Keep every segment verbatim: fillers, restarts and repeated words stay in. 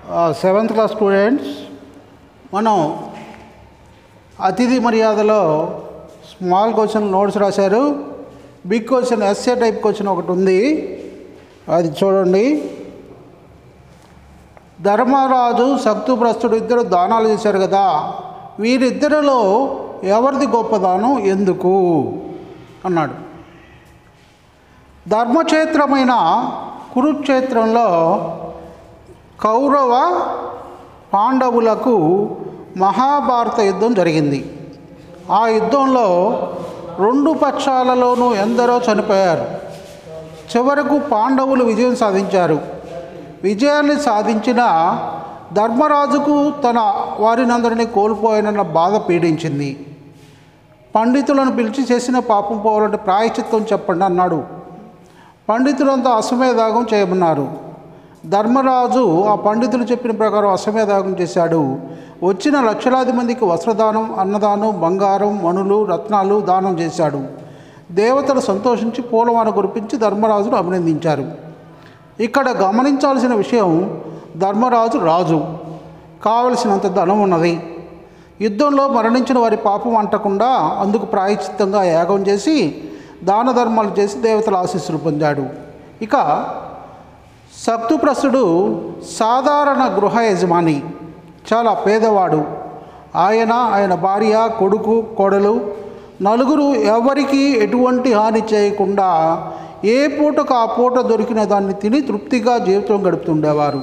Seventh class students, మనం అతిథి మర్యాదలో స్మాల్ క్వశ్చన్ నోట్స్ రాశారు. Big question S A type question ఒకటి ఉంది, అది చూడండి. ధర్మరాజు శక్తిప్రస్తుడు ఇద్దరు దానాలు చేశారు కదా, వీరిద్దరిలో ఎవరిది గొప్పదానం, ఎందుకు అన్నాడు. ధర్మక్షేత్రమైన కురుక్షేత్రంలో కౌరవ పాండవులకు మహాభారత యుద్ధం జరిగింది. ఆ యుద్ధంలో రెండు పక్షాలలోనూ ఎందరో చనిపోయారు. చివరకు పాండవులు విజయం సాధించారు. విజయాన్ని సాధించిన ధర్మరాజుకు తన వారినందరినీ కోల్పోయిన బాధ పీడించింది. పండితులను పిలిచి చేసిన పాపం పోవాలంటే ప్రాయశ్చిత్తం చెప్పండి అన్నాడు. పండితులంతా అశ్వమేధాగం చేయమన్నారు. ధర్మరాజు ఆ పండితులు చెప్పిన ప్రకారం అశ్వమేధాగం చేశాడు. వచ్చిన లక్షలాది మందికి వస్త్రదానం, అన్నదానం, బంగారం, మణులు, రత్నాలు దానం చేశాడు. దేవతలు సంతోషించి పూలవాన కురిపించి ధర్మరాజును అభినందించారు. ఇక్కడ గమనించాల్సిన విషయం, ధర్మరాజు రాజు, కావలసినంత ధనం ఉన్నది. యుద్ధంలో మరణించిన వారి పాపం అంటకుండా అందుకు ప్రాయశ్చిత్తంగా యాగం చేసి దాన ధర్మాలు చేసి దేవతల ఆశీస్సులు పొందాడు. ఇక శక్తిప్రస్తుడు సాధారణ గృహ యజమాని, చాలా పేదవాడు. ఆయన, ఆయన భార్య, కొడుకు, కోడలు నలుగురు ఎవరికి ఎటువంటి హాని చేయకుండా ఏ పూటకు ఆ పూట దొరికిన దాన్ని తిని తృప్తిగా జీవితం గడుపుతుండేవారు.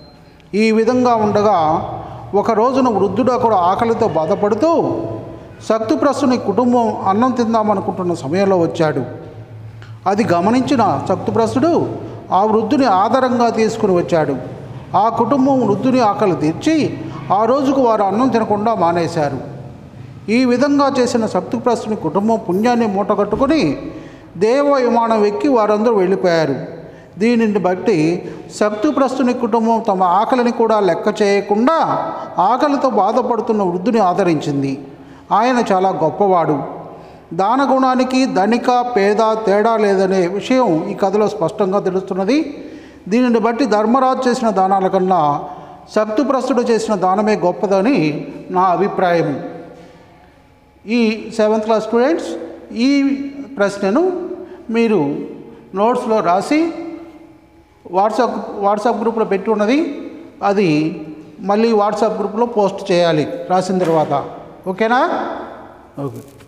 ఈ విధంగా ఉండగా ఒక రోజున వృద్ధుడు అక్కడ ఆకలితో బాధపడుతూ శక్తిప్రస్తుని కుటుంబం అన్నం తిందామనుకుంటున్న సమయంలో వచ్చాడు. అది గమనించిన శక్తిప్రస్తుడు ఆ వృద్ధుని ఆదరంగా తీసుకుని వచ్చాడు. ఆ కుటుంబం వృద్ధుని ఆకలి తీర్చి ఆ రోజుకు వారు అన్నం తినకుండా మానేశారు. ఈ విధంగా చేసిన శక్తిప్రస్తుని కుటుంబం పుణ్యాన్ని మూటగట్టుకుని దేవ విమానం ఎక్కి వారందరూ వెళ్ళిపోయారు. దీనిని బట్టి శక్తిప్రస్తుని కుటుంబం తమ ఆకలిని కూడా లెక్క చేయకుండా ఆకలితో బాధపడుతున్న వృద్ధుని ఆదరించింది. ఆయన చాలా గొప్పవాడు. దానగుణానికి ధనిక పేద తేడా లేదనే విషయం ఈ కథలో స్పష్టంగా తెలుస్తున్నది. దీనిని బట్టి ధర్మరాజు చేసిన దానాల కన్నా శక్తిప్రస్తుడు చేసిన దానమే గొప్పదని నా అభిప్రాయం. ఈ సెవెంత్ క్లాస్ స్టూడెంట్స్, ఈ ప్రశ్నను మీరు నోట్స్లో రాసి వాట్సాప్ వాట్సాప్ గ్రూప్లో పెట్టి ఉన్నది, అది మళ్ళీ వాట్సాప్ గ్రూప్లో పోస్ట్ చేయాలి రాసిన తర్వాత. ఓకేనా? ఓకే.